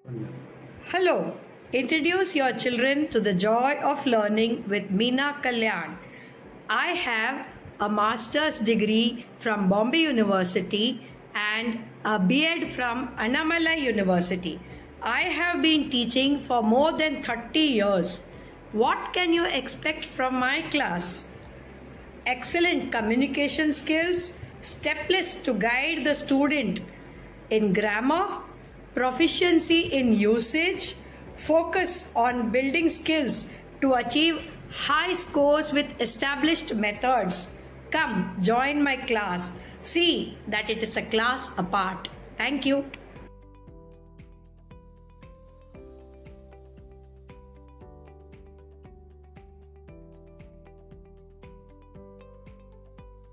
Hello, introduce your children to the joy of learning with Meena Kalyan. I have a master's degree from Bombay University and a B.Ed from Annamalai University. I have been teaching for more than 30 years. What can you expect from my class? Excellent communication skills, step lists to guide the student in grammar, proficiency in usage, focus on building skills to achieve high scores with established methods. Come, join my class. See that it is a class apart. Thank you.